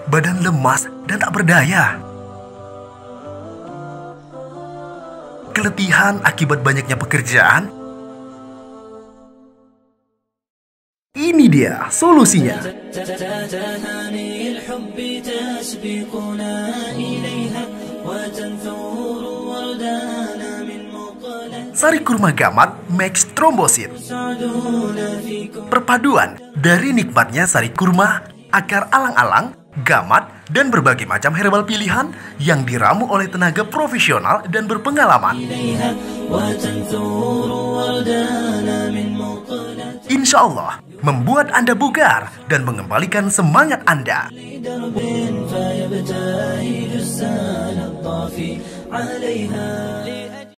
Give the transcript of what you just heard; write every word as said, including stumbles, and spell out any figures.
badan lemas dan tak berdaya. Keletihan akibat banyaknya pekerjaan? Ini dia solusinya. Sari kurma gamat Max Trombosit. Perpaduan dari nikmatnya sari kurma, akar alang-alang, gamat, dan berbagai macam herbal pilihan yang diramu oleh tenaga profesional dan berpengalaman. Insya Allah, membuat Anda bugar dan mengembalikan semangat Anda.